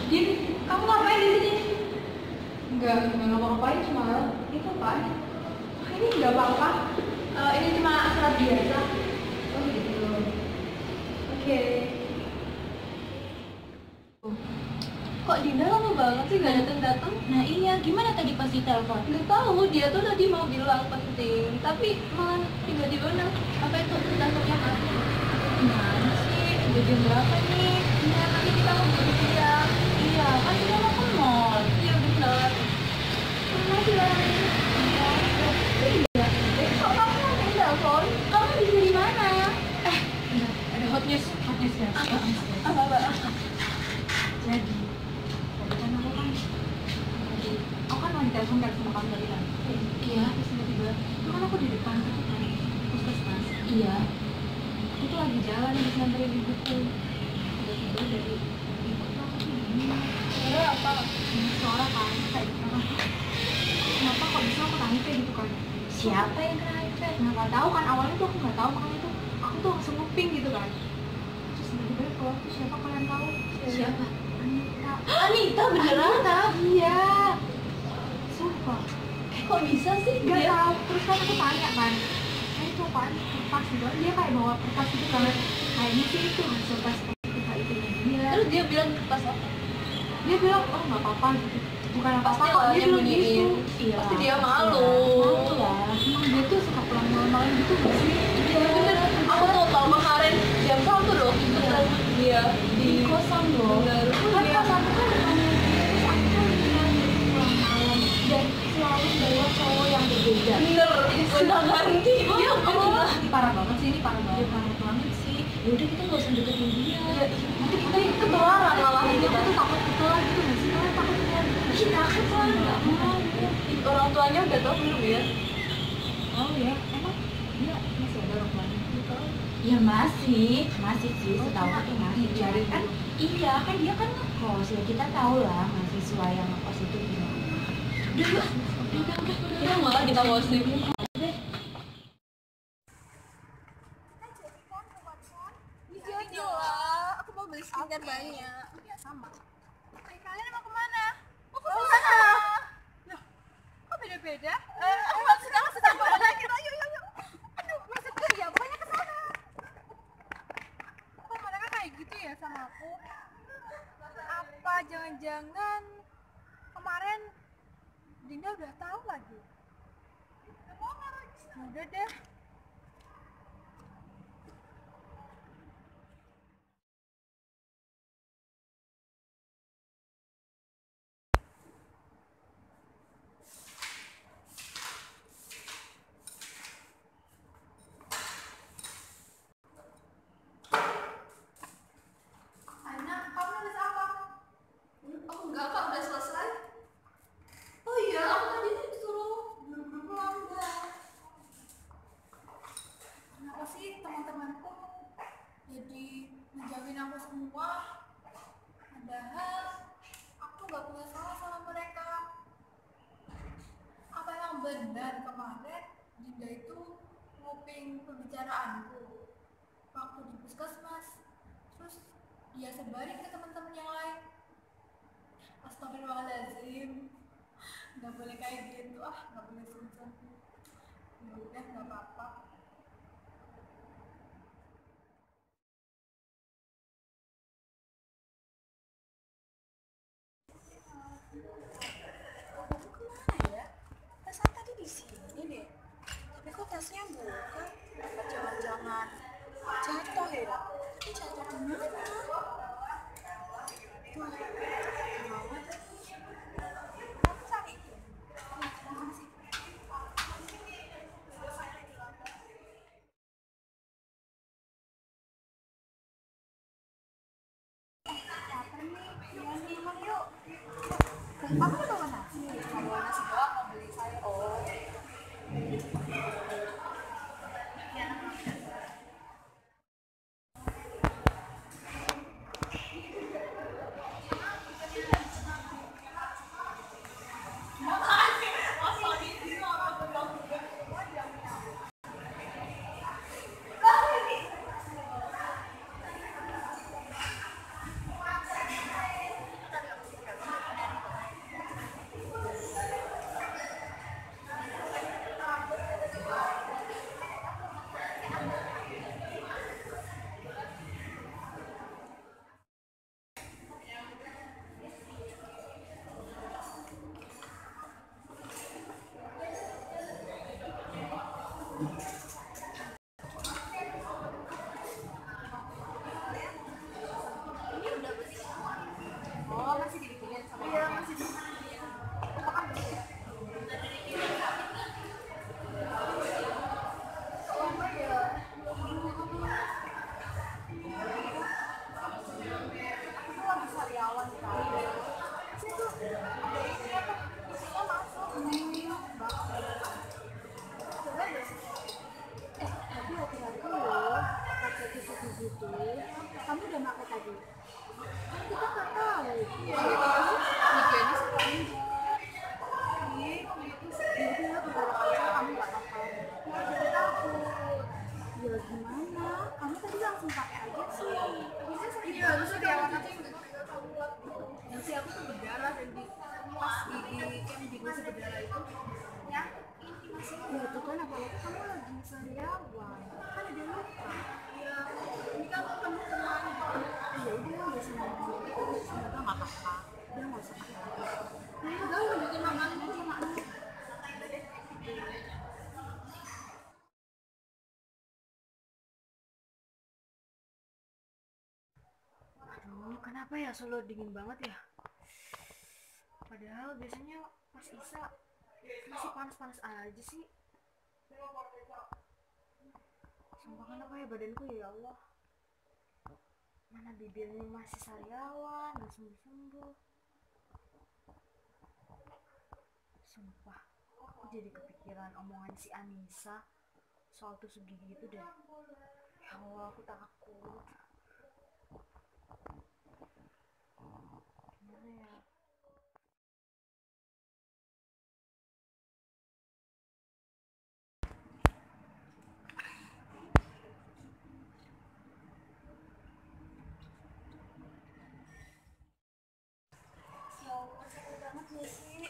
Din, kamu ngapain di sini? Enggak ngapa-ngapain, cuma Itu kan? Ini nggak apa-apa. Ini cuma acara biasa. oh gitu. Oke. Kok Dinda lama banget sih gak datang-datang? Nah iya, gimana tadi pas ditelepon? Nggak tahu, dia tuh tadi mau bilang penting, tapi malah tiba-tiba bilang apa itu teleponnya mati. Gimana sih? Udah jam berapa nih? Ya nanti kita mau beli siang. Iya, kan kita mau ke mall. Iya benar. Mana sih orang ini? Iya. Kok kamu ngapain telepon? Kamu bisa di mana? Bentar, ada hot news ya. Apa? Jadi, tadi kan aku kan lagi telepon sama kamu tadi kan. Iya. Terus tiba-tiba, itu kan aku di depan tuh kan, puskesmas. Iya. Aku tuh lagi jalan di sampai ibuku. Tiba-tiba dari ibu tuh aku tuh bingung. Suara apa? Ini suara kan kayak gitu kan. Kenapa kok bisa aku tanya kayak gitu kan? Siapa yang kena HIV? Nah nggak tahu kan, awalnya tuh aku nggak tahu, makanya tuh aku tuh langsung nguping gitu kan. Terus tiba-tiba keluar tuh siapa, kalian tahu? Siapa? Anita. Anita beneran? Iya. Sumpah. Kok bisa sih? Gak Dia tahu. Terus kan aku tanya kan, itu apaan? Kertas gitu. Dia kayak bawa kertas gitu kan. Kayaknya sih itu hasil tes positif HIV-nya dia. terus dia bilang pas apa? Dia bilang, oh nggak apa-apa gitu. Bukan apa-apa Pasti kok. lah Dia dia bilang bunyiin. gitu. Iya. Pasti dia malu. Malu lah. Emang dia tuh suka pulang malam-malam gitu gak sih? Iya bener. Aku tuh tahu kemarin jam 1 loh. Iya. Dia Di kosan loh. Bener. Kan kosanku kan depannya. Terus aku kan lihat dia pulang malam dan selalu bawa cowok yang berbeda. Bener. Gonta ganti. Iya bener. Ini parah banget sih, ini parah Dia banget. parah banget sih. Ya udah kita nggak usah deketin dia. Iya. Nanti kita ketularan malah Dia gitu. tuh takut ketularan gitu gak sih? Kalian takut ketularan gitu gak sih? Kita takut lah nggak mau. Orang tuanya udah tahu belum ya? Oh ya, emang dia masih ada orang tuanya? Ya masih sih. Setahu aku tuh masih. Dibiarin Kan dulu. iya kan dia kan ngekos ya, kita tahu lah mahasiswa yang ngekos itu gimana. Kita malah kita gosip. Iya gila, aku mau beli skincare banyak. Ya sama. Kalian mau kemana? Mau ke sana. Loh, kok beda-beda? Sedang mana kita? Yuk. Aduh, maksudku ya, pokoknya ke sana. Kok mereka kayak gitu ya sama aku? Apa jangan-jangan kemarin Dinda udah tahu lagi? Udah deh. Aina, kamu nulis apa? Oh enggak kak, udah selesai. Oh iya, aku tadi disuruh buru-buru pulang udah. Kenapa sih teman-temanku jadi menjauhin aku semua? Padahal aku gak punya salah sama mereka. Apa yang benar kemarin Dinda itu nguping pembicaraanku waktu di puskesmas, terus dia sebarin ke teman-teman yang lain. Astagfirullahaladzim, nggak boleh kayak gitu, nggak boleh sungkan. Ya udah, nggak apa-apa. Aku kemana ya? Perasaan tadi di sini deh. Tapi kok tasnya buka? Apa jangan-jangan jatuh ya? Tapi jatuh di mana? Wah, gawat. Aku cari. Iya, terima kasih. Lapar nih, jangan minum yuk. Aku udah bawa nasi. Mau bawa nasi doang, mau beli sayur. Oh. Ini udah bersih. Oh, masih dibikinin sama iya, masih dibikinin. Apakah bersih ya? Oh, iya. Aku lagi sariawan kan. Saya tuh ada isi apa? Isinya masuk. Coba deh. Tapi hati-hati loh, pakai tisu gitu. Kamu udah pakai tadi? Kan kita nggak tahu. Iya, higiennya sih paling enggak. Ih, kok gitu sih? Ya udah, beberapa kali kamu nggak apa-apa. Mau jadi takut. Ya gimana? Kamu tadi langsung pakai aja sih. Bisa sih. Iya, terus sariawan aja yang kuat gitu. Dan si aku tuh berdarah dan di pas gigi yang di masih berdarah itu nyakitin masih. Ya itu kan apalagi kamu lagi sariawan. Kan ada luka. Iya, ini kan kamu teman. Ya udah, ya semoga nggak apa-apa. Udah nggak usah pakai lagi. Udah lanjutin makan aja makan. Aduh, kenapa ya Solo dingin banget ya? Padahal biasanya pas Isa masih panas-panas aja sih. Sumpah kenapa ya badanku ya Allah. Mana bibirnya masih sariawan, gak sembuh-sembuh. Sumpah, aku jadi kepikiran omongan si Anissa soal tusuk gigi itu deh. Ya Allah, aku takut. Gimana ya? Ya Allah, sakit banget ya sih.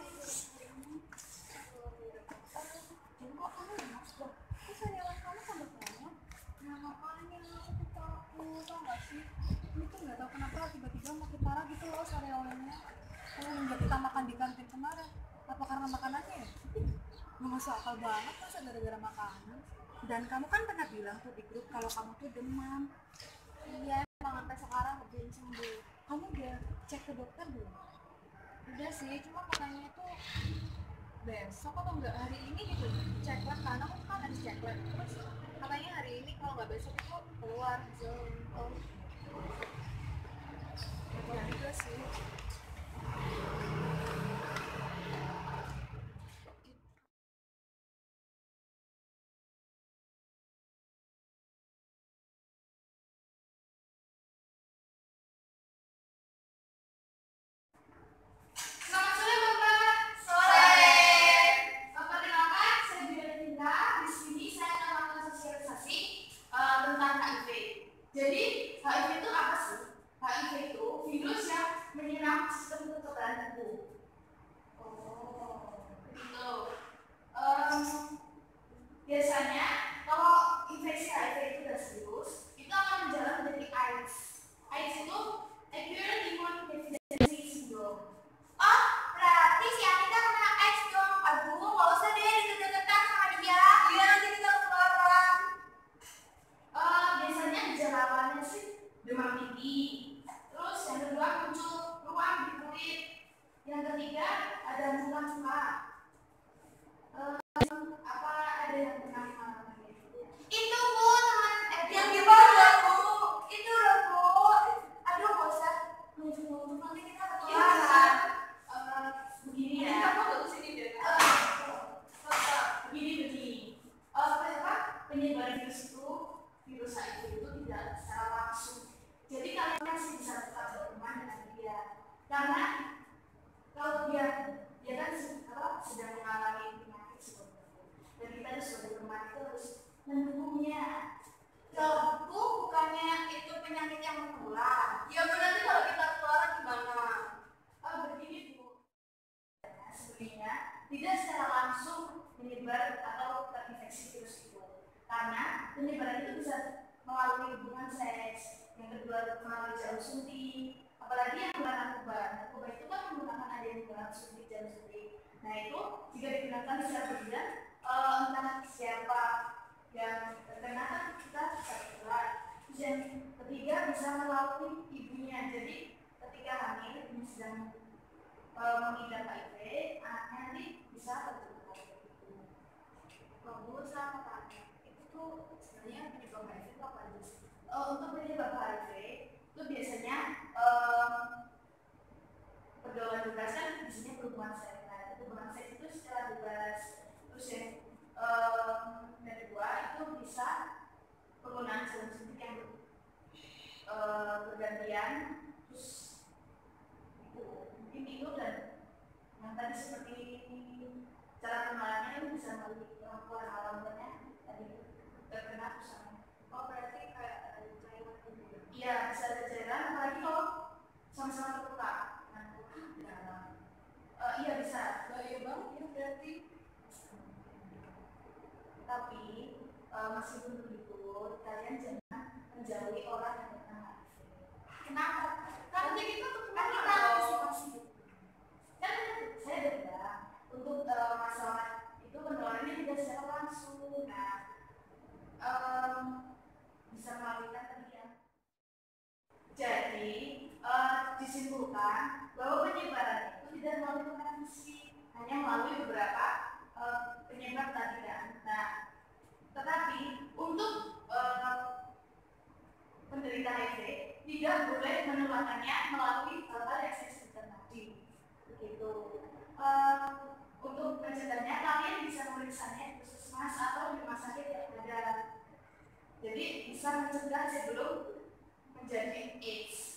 Jadi kok kamu lemas dong? Kok sariawan kamu tambah banyak? Nah makanya aku takut, tau gak sih? Ini tuh gak tau kenapa tiba-tiba makin parah gitu loh sariawannya. Semenjak kita makan di kantin kemarin. Apa karena makanannya ya? Gak masuk akal banget masa gara-gara makanan. Dan kamu kan pernah bilang tuh di grup kalau kamu tuh demam. Iya emang sampai sekarang belum sembuh. Kamu udah cek ke dokter belum? Udah sih, cuma katanya tuh besok atau enggak hari ini gitu cek lab karena aku kan harus cek lab terus katanya hari ini kalau nggak besok itu keluar hasil ya juga sih. Selamat sore Bapak. Sore. Perkenalkan, saya Bila Dinda. Di sini saya akan melakukan sosialisasi tentang HIV. Jadi HIV itu apa sih? HIV itu virus yang menyerang sistem kekebalan tubuh. Oh, gitu. Biasanya kalau infeksi HIV itu sudah serius, itu akan menjalar menjadi AIDS. AIDS itu acquired immune deficiency syndrome. Oh, berarti si Anita kena AIDS dong. Aduh, nggak usah deh deket-deketan sama dia. Iya, nanti kita ketularan. Biasanya gejala awalnya sih demam tinggi. Terus yang kedua muncul ruam di kulit. Yang ketiga ada muka-muka. Apa ada yang pernah mengalami itu? Itu Bu, teman yang gimana Bu? Itu loh Bu. Aduh, nggak usah nunjuk-nunjuk, nanti kita ketularan. Begini ya. Kamu nggak kesini deh. Begini. Penyebaran virus itu, virus HIV itu tidak secara langsung. Jadi kalian masih bisa tetap berteman dengan dia. Karena kalau dia kan sedang mengalami penyakit seperti itu. Dan kita sebagai teman itu harus mendukungnya. Loh, Bu, bukannya itu penyakit yang menular. Ya berarti kalau kita ketularan gimana? Begini Bu. Sebenarnya tidak secara langsung menyebar atau terinfeksi virus itu, karena penyebaran itu bisa melalui hubungan seks, yang kedua melalui jalur suntik, apalagi yang menggunakan narkoba itu kan menggunakan ada yang menggunakan suntik jalur suntik. Nah itu jika digunakan secara berlebihan, entah siapa Terus yang ketiga bisa melalui ibunya. Jadi ketika hamil ibu sedang mengidap HIV, anaknya nanti bisa tertular HIV. Kalau sama tanya, itu tuh sebenarnya penyebab HIV itu apa aja sih? Untuk penyebab HIV itu biasanya pergaulan bebas kan biasanya berhubungan seks. Nah, hubungan seks itu secara bebas. Terus yang kedua itu bisa penggunaan jarum suntik yang bergantian. Terus itu mungkin itu, dan yang tadi seperti cara penularannya itu bisa melalui orang awalnya tadi terkena pusatnya. Oh berarti kayak ada cairan gitu. Iya, bisa ada cairan, apalagi kalau sama-sama terluka. Iya bisa. Bahaya banget ya berarti. Tapi meskipun begitu, kalian jangan menjauhi orang yang terkena HIV. Kenapa? Nanti kita antisipasi. Kan saya udah bilang untuk masalah itu penularannya tidak secara langsung. Nah, bisa melalui tadi ya. Jadi disimpulkan bahwa penyebaran itu tidak melalui kontak fisik, hanya melalui beberapa penyebab tadi kan. Nah, tetapi untuk penderita HIV tidak boleh menularkannya melalui hal-hal yang saya sebutkan tadi. Begitu. Untuk mencegahnya kalian bisa memeriksanya di puskesmas atau di rumah sakit yang ada. Jadi bisa mencegah sebelum menjadi AIDS.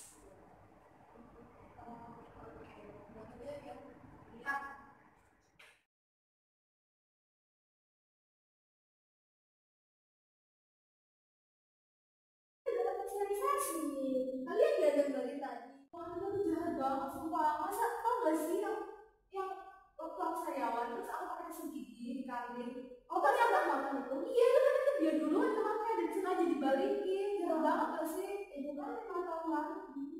Sosialisasi, kalian gak dengerin tadi? Orang itu tuh jahat banget, sumpah. Masa tau gak sih yang waktu aku sariawan terus aku pakai tusuk gigi di kantin. Oh ternyata makan itu? Iya itu kan itu dia duluan kemakan dan sengaja dibalikin. Jahat banget gak sih? Itu kan 5 tahun lalu.